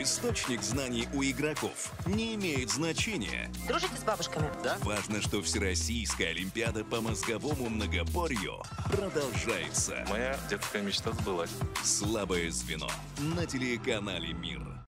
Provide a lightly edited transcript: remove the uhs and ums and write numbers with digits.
Источник знаний у игроков не имеет значения. Дружите с бабушками? Да? Важно, что Всероссийская олимпиада по мозговому многопорью продолжается. Моя детская мечта сбылась. Слабое звено на телеканале «Мир».